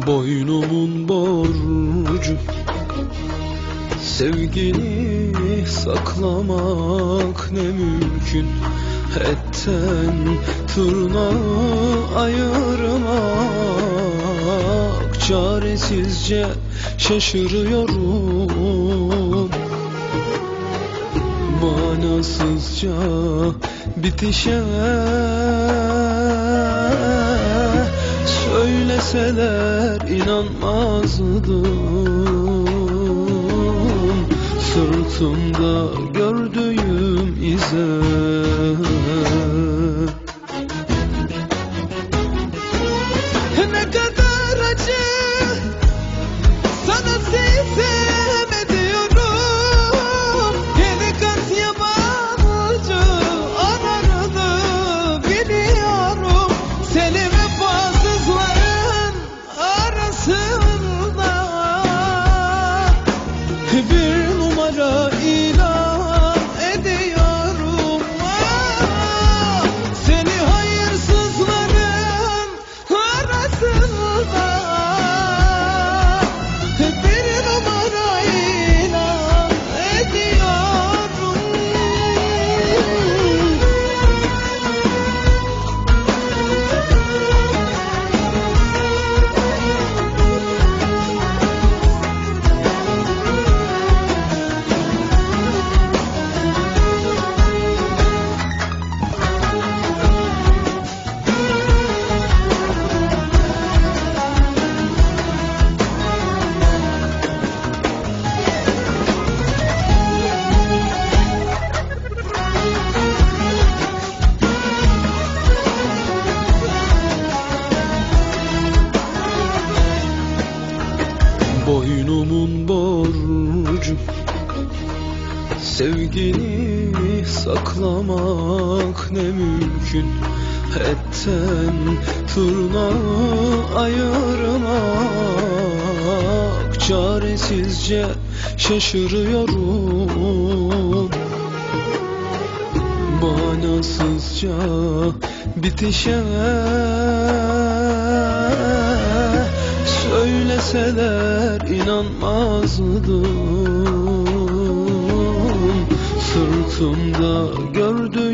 Boynumun borcu, sevgini saklamak ne mümkün. Etten tırnağı ayırmak, çaresizce şaşırıyorum. Manasızca bitişe söyleseler inanmazdım. Sırtımda gördüğüm ize ne kadar acı sana sitem ediyorum. Yedi kat yabancı arardı biliyorum. Seni vefasızların arasında bir numara ilan ediyorum. Seni hayırsızların arasında bir numara ilan ediyorum. Boynumun borcu, sevgini saklamak ne mümkün. Etten tırnağı ayırmak, çaresizce şaşırıyorum. Manasızca bitişe söyleseler inanmazdım. Sırtımda gördüm